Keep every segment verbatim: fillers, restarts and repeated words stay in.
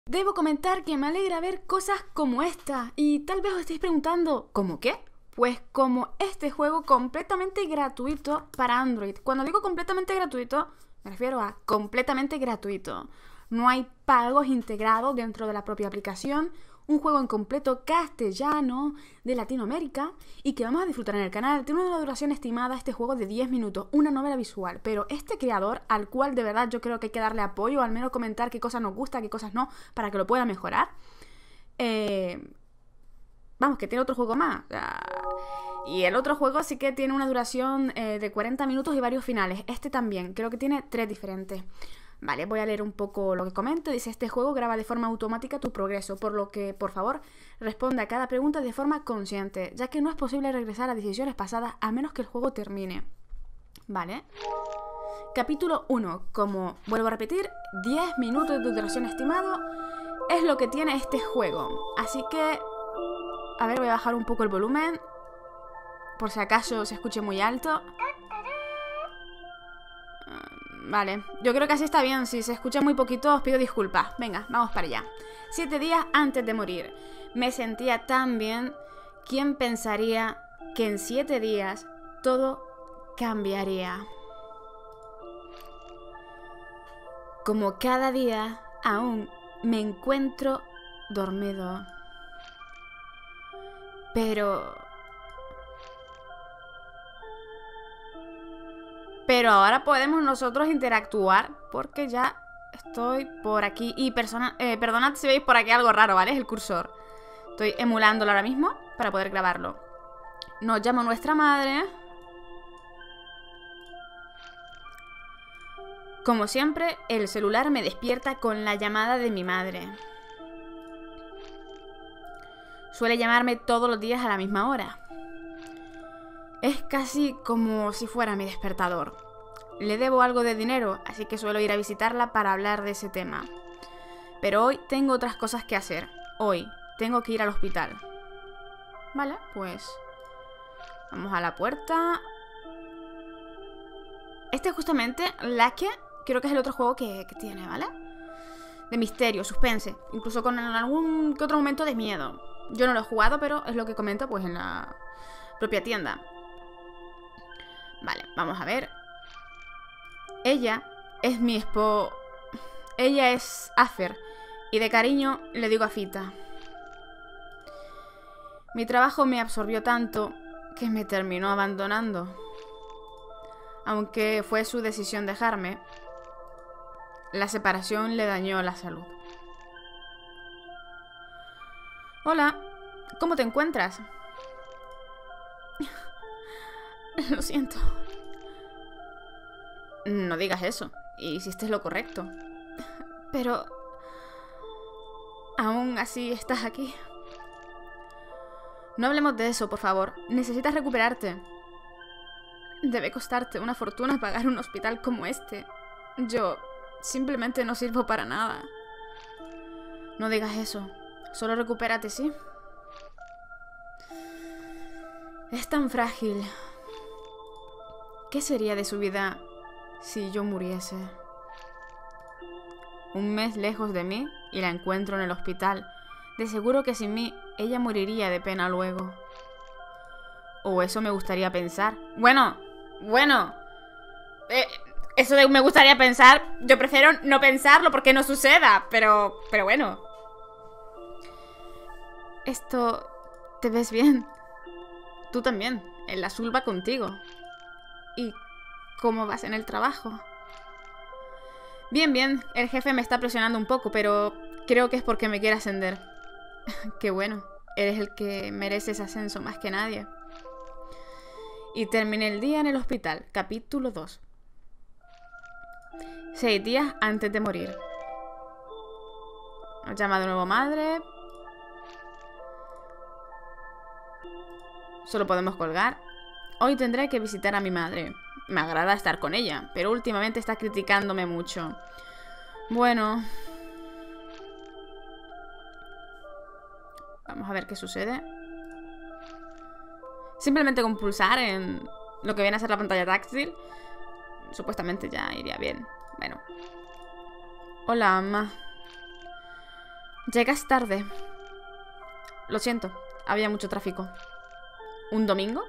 Debo comentar que me alegra ver cosas como esta. Y tal vez os estéis preguntando, ¿cómo qué? Pues como este juego completamente gratuito para Android. Cuando digo completamente gratuito, me refiero a completamente gratuito. No hay pagos integrados dentro de la propia aplicación. Un juego en completo castellano de Latinoamérica y que vamos a disfrutar en el canal. Tiene una duración estimada este juego de diez minutos, una novela visual, pero este creador, al cual de verdad yo creo que hay que darle apoyo, o al menos comentar qué cosas nos gusta, qué cosas no, para que lo pueda mejorar. Eh, vamos, que tiene otro juego más. Y el otro juego sí que tiene una duración eh, de cuarenta minutos y varios finales. Este también, creo que tiene tres diferentes. Vale, voy a leer un poco lo que comento. Dice, este juego graba de forma automática tu progreso, por lo que, por favor, responde a cada pregunta de forma consciente, ya que no es posible regresar a decisiones pasadas a menos que el juego termine. Vale. Capítulo uno. Como vuelvo a repetir, diez minutos de duración estimado es lo que tiene este juego. Así que, a ver, voy a bajar un poco el volumen, por si acaso se escuche muy alto. Vale, yo creo que así está bien. Si se escucha muy poquito os pido disculpas. Venga, vamos para allá. Siete días antes de morir. Me sentía tan bien. ¿Quién pensaría que en siete días todo cambiaría? Como cada día aún me encuentro dormido. Pero... Pero ahora podemos nosotros interactuar porque ya estoy por aquí. Y persona, eh, perdonad si veis por aquí algo raro, ¿vale? Es el cursor. Estoy emulándolo ahora mismo para poder grabarlo. Nos llama nuestra madre. Como siempre, el celular me despierta con la llamada de mi madre. Suele llamarme todos los días a la misma hora. Es casi como si fuera mi despertador. Le debo algo de dinero, así que suelo ir a visitarla para hablar de ese tema. Pero hoy tengo otras cosas que hacer. Hoy tengo que ir al hospital. Vale, pues... vamos a la puerta. Este es justamente la que creo que es el otro juego que, que tiene, ¿vale? De misterio, suspense. Incluso con algún que otro momento de miedo. Yo no lo he jugado, pero es lo que comento pues en la propia tienda. Vale, vamos a ver. Ella es mi espo... Ella es Afer. Y de cariño le digo Afita. Mi trabajo me absorbió tanto que me terminó abandonando. Aunque fue su decisión dejarme, la separación le dañó la salud. Hola, ¿cómo te encuentras? Lo siento. No digas eso. Hiciste lo correcto. Pero... aún así estás aquí. No hablemos de eso, por favor. Necesitas recuperarte. Debe costarte una fortuna pagar un hospital como este. Yo simplemente no sirvo para nada. No digas eso. Solo recupérate, ¿sí? Es tan frágil. ¿Qué sería de su vida si yo muriese? Un mes lejos de mí y la encuentro en el hospital. De seguro que sin mí ella moriría de pena luego. O eso me gustaría pensar. Bueno, bueno. Eh, eso de me gustaría pensar, yo prefiero no pensarlo porque no suceda. Pero, pero bueno. Esto... ¿te ves bien? Tú también. El azul va contigo. ¿Y cómo vas en el trabajo? Bien, bien. El jefe me está presionando un poco, pero creo que es porque me quiere ascender. Qué bueno. Eres el que merece ese ascenso más que nadie. Y terminé el día en el hospital. Capítulo dos. Seis días antes de morir. Nos llama de nuevo madre. Solo podemos colgar. Hoy tendré que visitar a mi madre. Me agrada estar con ella, pero últimamente está criticándome mucho. Bueno. Vamos a ver qué sucede. Simplemente con pulsar en lo que viene a ser la pantalla táctil, supuestamente ya iría bien. Bueno. Hola, mamá. Llegas tarde. Lo siento, había mucho tráfico. ¿Un domingo?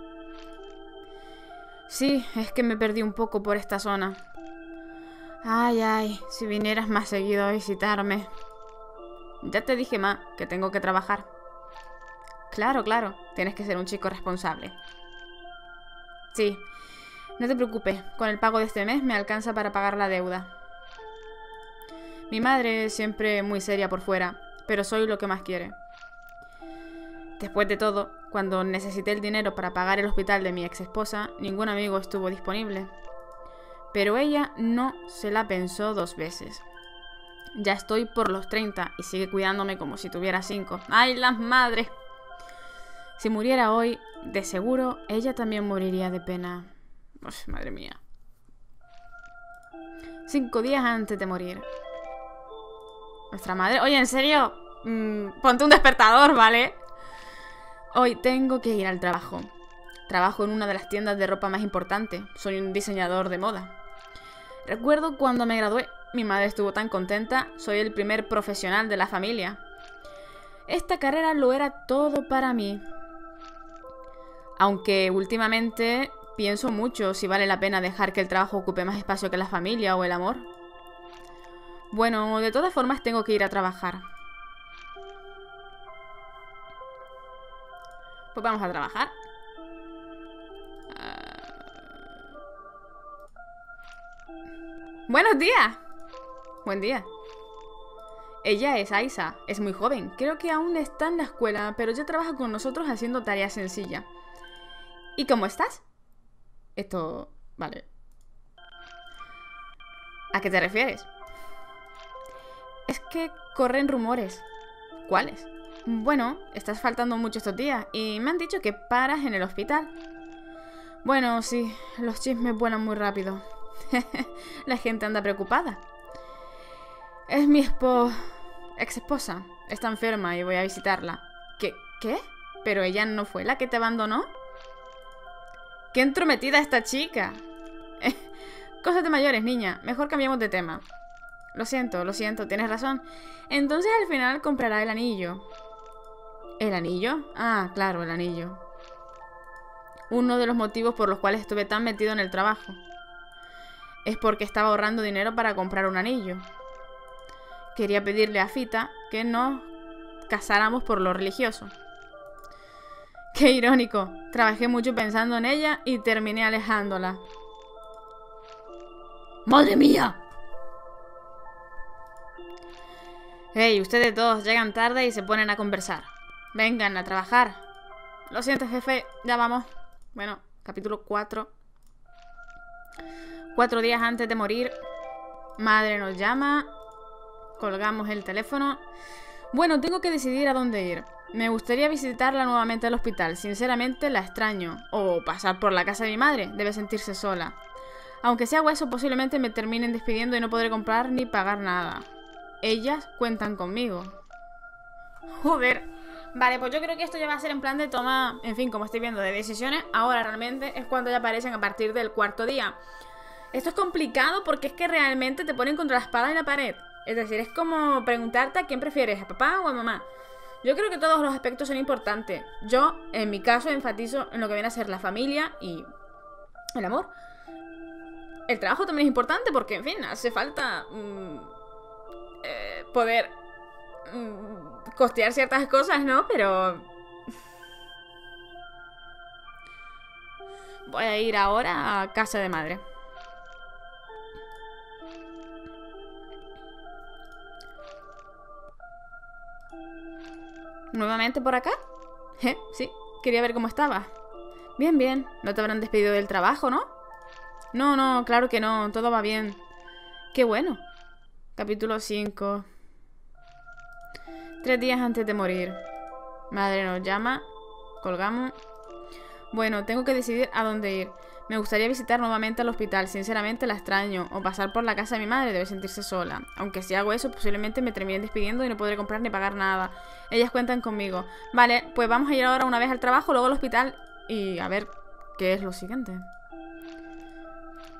Sí, es que me perdí un poco por esta zona. Ay, ay, si vinieras más seguido a visitarme. Ya te dije, ma, que tengo que trabajar. Claro, claro, tienes que ser un chico responsable. Sí, no te preocupes, con el pago de este mes me alcanza para pagar la deuda. Mi madre es siempre muy seria por fuera, pero soy lo que más quiere. Después de todo, cuando necesité el dinero para pagar el hospital de mi ex esposa, ningún amigo estuvo disponible. Pero ella no se la pensó dos veces. Ya estoy por los treinta y sigue cuidándome como si tuviera cinco. ¡Ay, las madres! Si muriera hoy, de seguro, ella también moriría de pena. Uf, madre mía. Cinco días antes de morir. Nuestra madre... Oye, ¿en serio? Mm, ponte un despertador, ¿vale? Hoy tengo que ir al trabajo. Trabajo en una de las tiendas de ropa más importantes. Soy un diseñador de moda. Recuerdo cuando me gradué. Mi madre estuvo tan contenta. Soy el primer profesional de la familia. Esta carrera lo era todo para mí. Aunque últimamente pienso mucho si vale la pena dejar que el trabajo ocupe más espacio que la familia o el amor. Bueno, de todas formas tengo que ir a trabajar. Pues vamos a trabajar. Uh... Buenos días. Buen día. Ella es Aisa, es muy joven. Creo que aún está en la escuela, pero ya trabaja con nosotros haciendo tareas sencillas. ¿Y cómo estás? Esto... vale. ¿A qué te refieres? Es que corren rumores. ¿Cuáles? Bueno, estás faltando mucho estos días y me han dicho que paras en el hospital. Bueno, sí, los chismes vuelan muy rápido. La gente anda preocupada. Es mi espo... ex esposa. Está enferma y voy a visitarla. ¿Qué? ¿Qué? ¿Pero ella no fue la que te abandonó? ¡Qué entrometida esta chica! Cosas de mayores, niña. Mejor cambiemos de tema. Lo siento, lo siento, tienes razón. Entonces al final comprará el anillo. ¿El anillo? Ah, claro, el anillo. Uno de los motivos por los cuales estuve tan metido en el trabajo. Es porque estaba ahorrando dinero para comprar un anillo. Quería pedirle a Fita que nos casáramos por lo religioso. Qué irónico. Trabajé mucho pensando en ella y terminé alejándola. ¡Madre mía! Hey, ustedes dos llegan tarde y se ponen a conversar. Vengan a trabajar. Lo siento, jefe, ya vamos. Bueno, capítulo cuatro. Cuatro días antes de morir, madre nos llama. Colgamos el teléfono. Bueno, tengo que decidir a dónde ir. Me gustaría visitarla nuevamente al hospital. Sinceramente la extraño. O pasar por la casa de mi madre. Debe sentirse sola. Aunque si hago eso, posiblemente me terminen despidiendo y no podré comprar ni pagar nada. Ellas cuentan conmigo. Joder. Vale, pues yo creo que esto ya va a ser en plan de toma, en fin, como estoy viendo, de decisiones. Ahora realmente es cuando ya aparecen a partir del cuarto día. Esto es complicado porque es que realmente te ponen contra la espada y la pared. Es decir, es como preguntarte a quién prefieres, a papá o a mamá. Yo creo que todos los aspectos son importantes. Yo, en mi caso, enfatizo en lo que viene a ser la familia y el amor. El trabajo también es importante porque, en fin, hace falta mmm, eh, poder mmm, costear ciertas cosas, ¿no? Pero voy a ir ahora a casa de madre. ¿Nuevamente por acá? ¿Eh? Sí, quería ver cómo estaba. Bien, bien. No te habrán despedido del trabajo, ¿no? No, no, claro que no. Todo va bien. Qué bueno. Capítulo cinco. Tres días antes de morir. Madre nos llama. Colgamos. Bueno, tengo que decidir a dónde ir. Me gustaría visitar nuevamente al hospital. Sinceramente la extraño. O pasar por la casa de mi madre. Debe sentirse sola. Aunque si hago eso, posiblemente me terminen despidiendo y no podré comprar ni pagar nada. Ellas cuentan conmigo. Vale, pues vamos a ir ahora una vez al trabajo, luego al hospital y a ver qué es lo siguiente.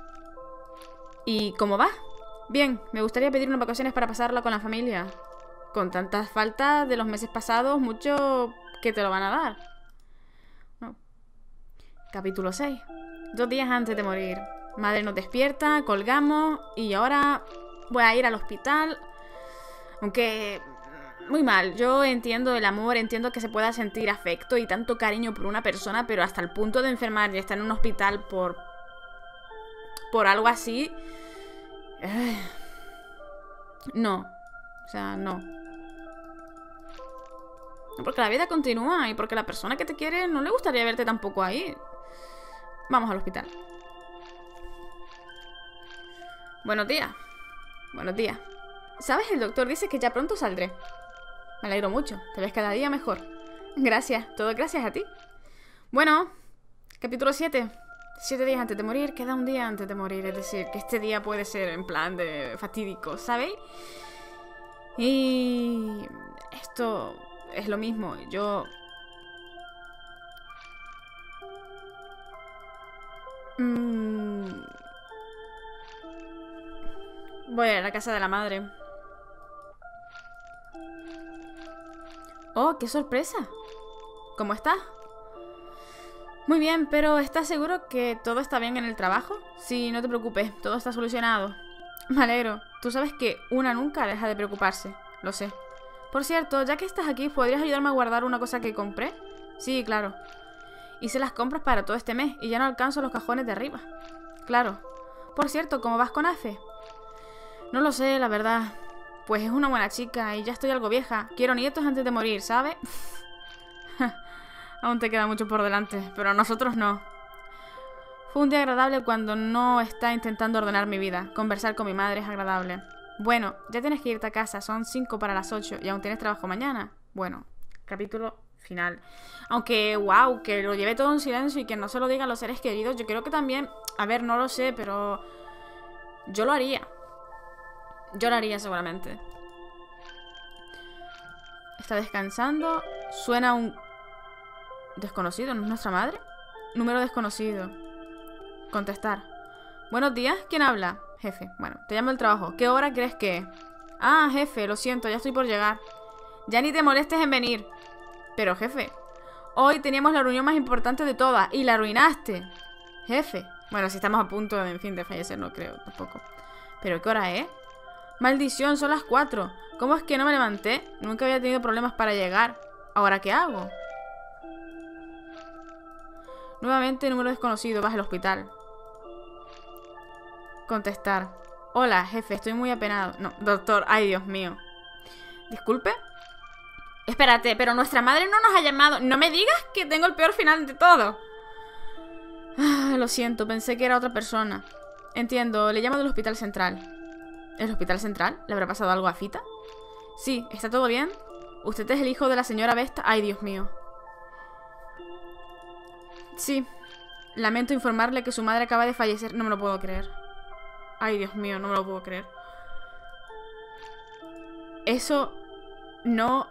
¿Y cómo va? Bien, me gustaría pedir unas vacaciones para pasarla con la familia. Con tantas faltas de los meses pasados, mucho que te lo van a dar. No. Capítulo seis. Dos días antes de morir. Madre nos despierta, colgamos y ahora voy a ir al hospital. Aunque... muy mal. Yo entiendo el amor, entiendo que se pueda sentir afecto y tanto cariño por una persona, pero hasta el punto de enfermar y estar en un hospital por... por algo así... Eh, no. O sea, no. Porque la vida continúa y porque la persona que te quiere no le gustaría verte tampoco ahí. Vamos al hospital. Buenos días. Buenos días. ¿Sabes? El doctor dice que ya pronto saldré. Me alegro mucho. Te ves cada día mejor. Gracias. Todo gracias a ti. Bueno, capítulo siete. Siete días antes de morir. Queda un día antes de morir. Es decir, que este día puede ser en plan de fatídico, ¿sabéis? Y... esto es lo mismo. Yo... Mm... voy a la casa de la madre. Oh, qué sorpresa. ¿Cómo estás? Muy bien, pero ¿estás seguro que todo está bien en el trabajo? Sí, no te preocupes, todo está solucionado. Me alegro. Tú sabes que una nunca deja de preocuparse. Lo sé. Por cierto, ya que estás aquí, ¿podrías ayudarme a guardar una cosa que compré? Sí, claro. Hice las compras para todo este mes y ya no alcanzo los cajones de arriba. Claro. Por cierto, ¿cómo vas con Afe? No lo sé, la verdad. Pues es una buena chica y ya estoy algo vieja. Quiero nietos antes de morir, ¿sabes? Aún te queda mucho por delante, pero a nosotros no. Fue un día agradable cuando no está intentando ordenar mi vida. Conversar con mi madre es agradable. Bueno, ya tienes que irte a casa. Son cinco para las ocho y aún tienes trabajo mañana. Bueno, capítulo final. Aunque, wow, que lo lleve todo en silencio y que no se lo diga a los seres queridos. Yo creo que también... A ver, no lo sé, pero... yo lo haría. Yo lo haría seguramente. Está descansando. Suena un... desconocido, ¿no es nuestra madre? Número desconocido. Contestar. Buenos días, ¿quién habla? Jefe, bueno, te llamo del trabajo. ¿Qué hora crees que es? Ah, jefe, lo siento, ya estoy por llegar. Ya ni te molestes en venir. Pero, jefe, hoy teníamos la reunión más importante de todas y la arruinaste. Jefe. Bueno, si estamos a punto, de, en fin, de fallecer, no creo tampoco. ¿Pero qué hora es? Maldición, son las cuatro. ¿Cómo es que no me levanté? Nunca había tenido problemas para llegar. ¿Ahora qué hago? Nuevamente, número desconocido, vas al hospital. Contestar. Hola, jefe, estoy muy apenado. No, doctor, ay, Dios mío. ¿Disculpe? Espérate, pero nuestra madre no nos ha llamado. No me digas que tengo el peor final de todo. Ah, lo siento, pensé que era otra persona. Entiendo, le llamo del hospital central. ¿El hospital central? ¿Le habrá pasado algo a Fita? Sí, ¿está todo bien? ¿Usted es el hijo de la señora Vesta? Ay, Dios mío. Sí. Lamento informarle que su madre acaba de fallecer. No me lo puedo creer. Ay, Dios mío, no me lo puedo creer. Eso no...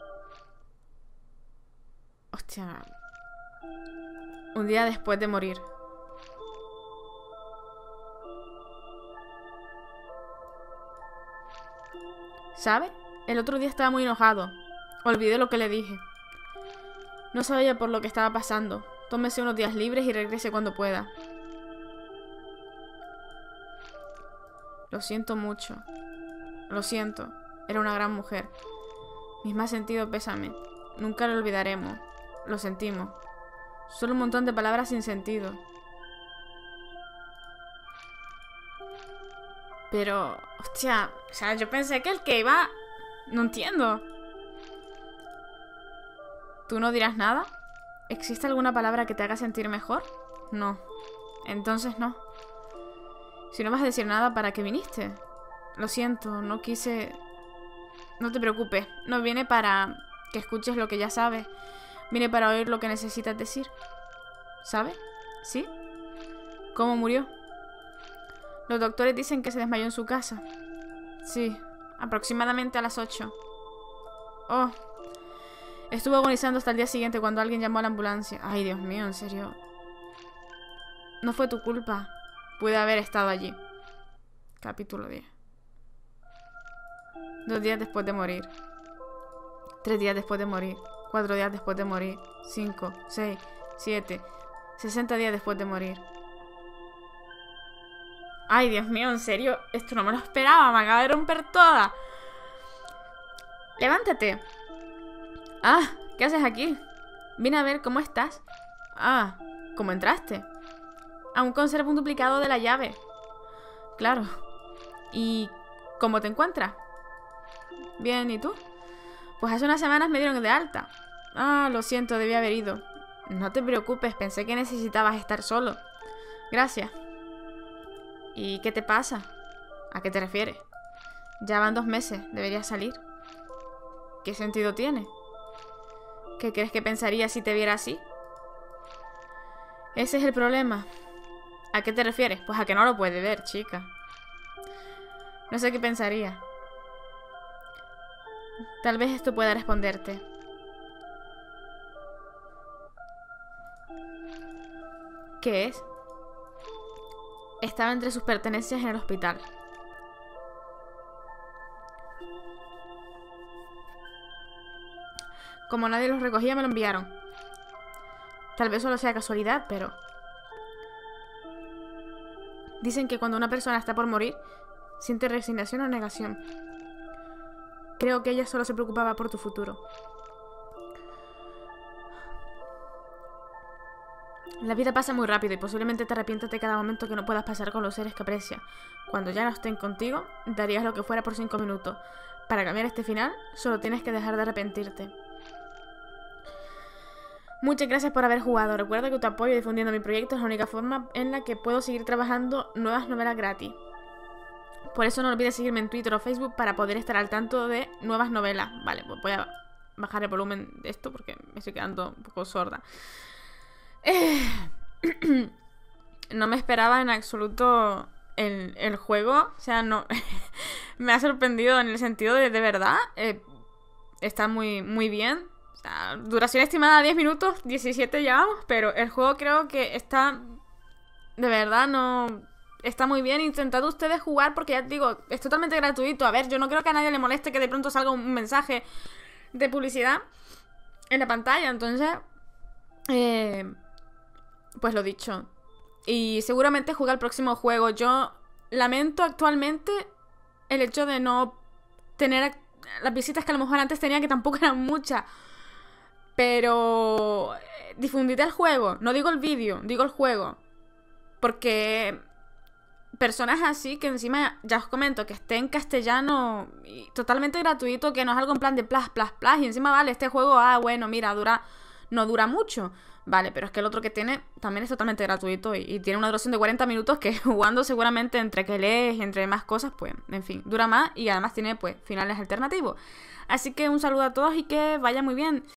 Hostia. Un día después de morir. ¿Sabe? El otro día estaba muy enojado. Olvidé lo que le dije. No sabía por lo que estaba pasando. Tómese unos días libres y regrese cuando pueda. Lo siento mucho. Lo siento. Era una gran mujer. Mis más sentidos pésame. Nunca lo olvidaremos. Lo sentimos. Solo un montón de palabras sin sentido. Pero... hostia, o sea, yo pensé que el que iba... No entiendo. ¿Tú no dirás nada? ¿Existe alguna palabra que te haga sentir mejor? No. Entonces no. Si no vas a decir nada, ¿para qué viniste? Lo siento, no quise... No te preocupes. No viene para que escuches lo que ya sabes. Vine para oír lo que necesitas decir. ¿Sabes? ¿Sí? ¿Cómo murió? Los doctores dicen que se desmayó en su casa. Sí, aproximadamente a las ocho. Oh. Estuvo agonizando hasta el día siguiente cuando alguien llamó a la ambulancia. Ay, Dios mío, en serio. No fue tu culpa. Pude haber estado allí. Capítulo diez. Dos días después de morir. Tres días después de morir. Cuatro días después de morir. Cinco, seis, siete. Sesenta días después de morir. Ay, Dios mío, en serio. Esto no me lo esperaba. Me acaba de romper toda. Levántate. Ah, ¿qué haces aquí? Vine a ver cómo estás. Ah, ¿cómo entraste? Aún conservo un duplicado de la llave. Claro. ¿Y cómo te encuentras? Bien, ¿y tú? Pues hace unas semanas me dieron de alta. Ah, lo siento, debí haber ido. No te preocupes, pensé que necesitabas estar solo. Gracias. ¿Y qué te pasa? ¿A qué te refieres? Ya van dos meses, deberías salir. ¿Qué sentido tiene? ¿Qué crees que pensaría si te viera así? Ese es el problema. ¿A qué te refieres? Pues a que no lo puede ver, chica. No sé qué pensaría. Tal vez esto pueda responderte. ¿Qué es? Estaba entre sus pertenencias en el hospital. Como nadie los recogía, me lo enviaron. Tal vez solo sea casualidad, pero... Dicen que cuando una persona está por morir, siente resignación o negación. Creo que ella solo se preocupaba por tu futuro. La vida pasa muy rápido y posiblemente te arrepientas de cada momento que no puedas pasar con los seres que aprecias. Cuando ya no estén contigo, darías lo que fuera por cinco minutos. Para cambiar este final, solo tienes que dejar de arrepentirte. Muchas gracias por haber jugado. Recuerda que tu apoyo difundiendo mi proyecto es la única forma en la que puedo seguir trabajando nuevas novelas gratis. Por eso no olvides seguirme en Twitter o Facebook para poder estar al tanto de nuevas novelas. Vale, pues voy a bajar el volumen de esto porque me estoy quedando un poco sorda. Eh... No me esperaba en absoluto el, el juego. O sea, no... me ha sorprendido en el sentido de, de verdad, eh, está muy, muy bien. O sea, duración estimada diez minutos, diecisiete llevamos, pero el juego creo que está... De verdad, no... Está muy bien. Intentad ustedes jugar porque ya te digo, es totalmente gratuito. A ver, yo no creo que a nadie le moleste que de pronto salga un mensaje de publicidad en la pantalla. Entonces, eh, pues lo dicho. Y seguramente juega el próximo juego. Yo lamento actualmente el hecho de no tener las visitas que a lo mejor antes tenía, que tampoco eran muchas. Pero difundid el juego. No digo el vídeo, digo el juego. Porque personas así, que encima ya os comento que esté en castellano y totalmente gratuito, que no es algo en plan de plas, plas, plas, y encima vale, este juego, ah, bueno, mira, dura, no dura mucho. Vale, pero es que el otro que tiene también es totalmente gratuito y, y tiene una duración de cuarenta minutos que jugando seguramente entre que lees y entre más cosas, pues, en fin, dura más y además tiene, pues, finales alternativos. Así que un saludo a todos y que vaya muy bien.